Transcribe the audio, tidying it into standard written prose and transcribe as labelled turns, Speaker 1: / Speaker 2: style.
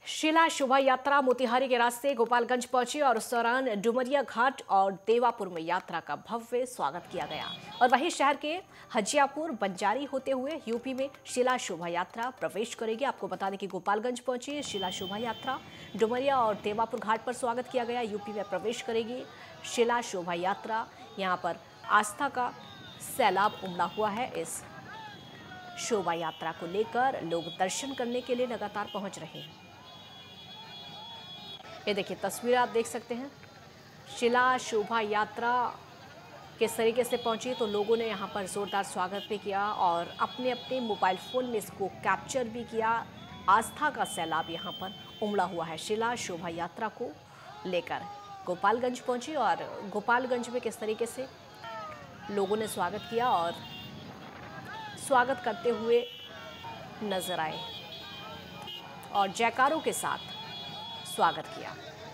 Speaker 1: शिला शोभा यात्रा मोतिहारी के रास्ते गोपालगंज पहुंची और उस दौरान डुमरिया घाट और देवापुर में यात्रा का भव्य स्वागत किया गया। और वहीं शहर के हजियापुर बंजारी होते हुए यूपी में शिला शोभा यात्रा प्रवेश करेगी। आपको बता दें कि गोपालगंज पहुंची शिला शोभा यात्रा, डुमरिया और देवापुर घाट पर स्वागत किया गया। यूपी में प्रवेश करेगी शिला शोभा यात्रा। यहाँ पर आस्था का सैलाब उमड़ा हुआ है। इस शोभा यात्रा को लेकर लोग दर्शन करने के लिए लगातार पहुंच रहे हैं। ये देखिए तस्वीर आप देख सकते हैं। शिला शोभा यात्रा किस तरीके से पहुंची तो लोगों ने यहाँ पर जोरदार स्वागत भी किया और अपने अपने मोबाइल फोन में इसको कैप्चर भी किया। आस्था का सैलाब यहाँ पर उमड़ा हुआ है। शिला शोभा यात्रा को लेकर गोपालगंज पहुंची और गोपालगंज में किस तरीके से लोगों ने स्वागत किया और स्वागत करते हुए नजर आए और जयकारों के साथ स्वागत किया।